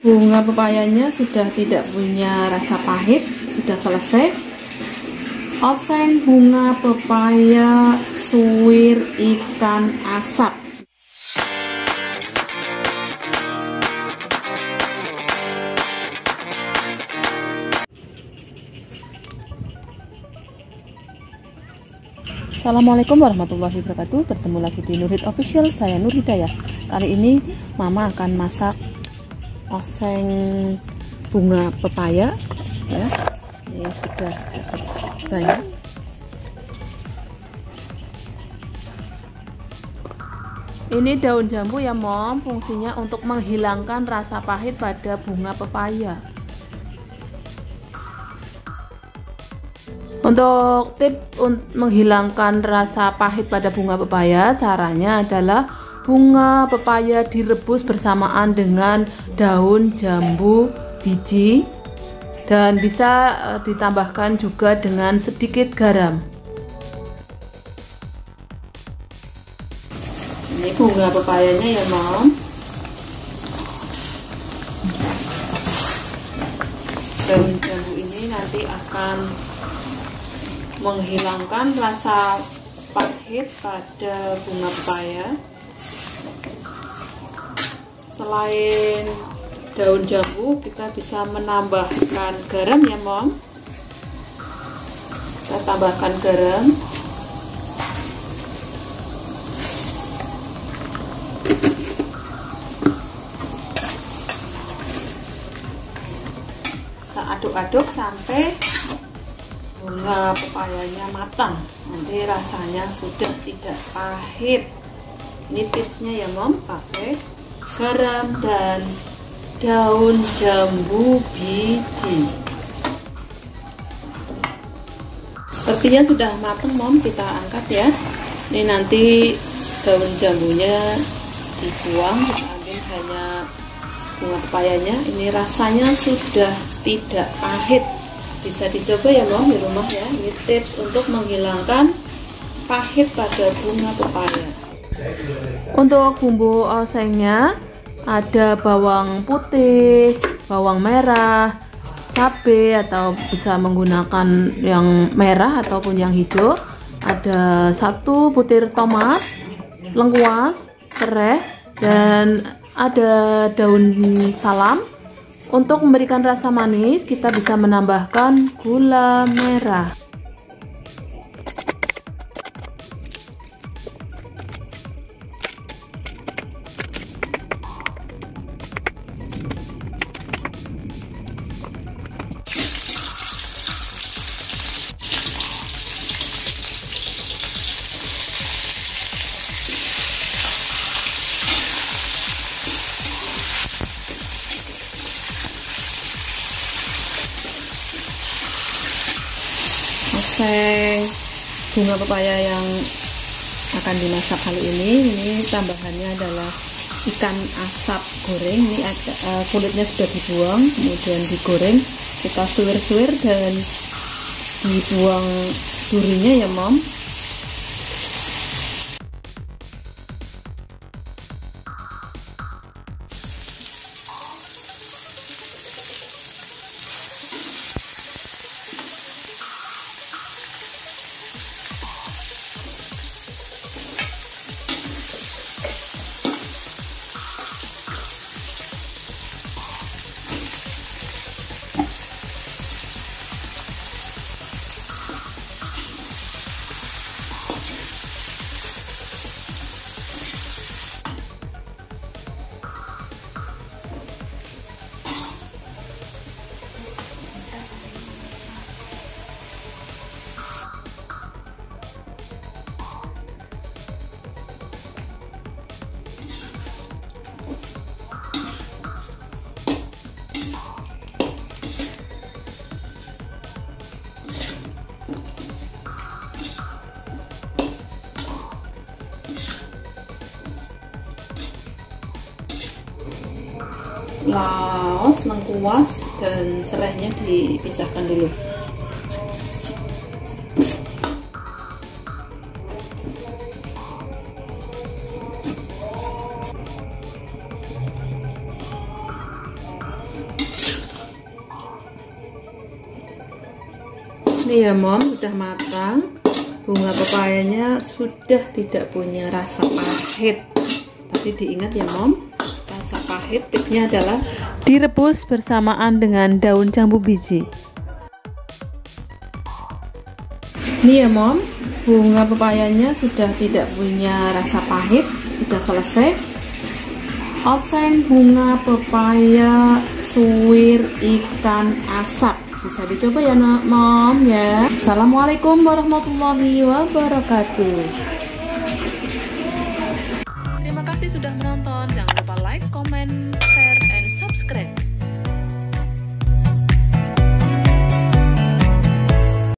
Bunga pepayanya sudah tidak punya rasa pahit, sudah selesai. Oseng bunga pepaya suwir ikan asap. Assalamualaikum warahmatullahi wabarakatuh. Bertemu lagi di Nurhid Official. Saya Nur Hidayah. Kali ini Mama akan masak oseng bunga pepaya ya. Ini sudah banyak. Ini daun jambu ya Mom, fungsinya untuk menghilangkan rasa pahit pada bunga pepaya. Untuk tips menghilangkan rasa pahit pada bunga pepaya, caranya adalah bunga pepaya direbus bersamaan dengan daun jambu biji dan bisa ditambahkan juga dengan sedikit garam. Ini bunga pepayanya ya Mom. Daun jambu ini nanti akan menghilangkan rasa pahit pada bunga pepaya. Selain daun jambu, kita bisa menambahkan garam ya Mom. Kita tambahkan garam. Kita aduk-aduk sampai bunga pepayanya matang. Nanti rasanya sudah tidak pahit. Ini tipsnya ya Mom, pakai garam dan daun jambu biji. Sepertinya sudah matang Mom, kita angkat ya. Ini nanti daun jambunya dibuang, kita ambil hanya bunga pepayanya. Ini rasanya sudah tidak pahit. Bisa dicoba ya Mom di rumah ya. Ini tips untuk menghilangkan pahit pada bunga pepaya. Untuk bumbu osengnya ada bawang putih, bawang merah, cabai atau bisa menggunakan yang merah ataupun yang hijau. Ada 1 butir tomat, lengkuas, serai, dan ada daun salam. Untuk memberikan rasa manis, kita bisa menambahkan gula merah. Oseng bunga pepaya yang akan dimasak kali ini tambahannya adalah ikan asap goreng. Ini kulitnya sudah dibuang, kemudian digoreng. Kita suwir-suwir dan dibuang durinya ya Mom. Laos, lengkuas, dan serainya dipisahkan dulu. Nih ya mom, sudah matang. Bunga pepayanya sudah tidak punya rasa pahit. Tapi diingat ya mom, rasa pahit tipsnya adalah direbus bersamaan dengan daun jambu biji. Nih ya mom, bunga pepayanya sudah tidak punya rasa pahit, sudah selesai. Oseng bunga pepaya suwir ikan asap. Bisa dicoba ya mom ya. Assalamualaikum warahmatullahi wabarakatuh. Terima kasih sudah menonton. Jangan lupa like, comment, share, and subscribe.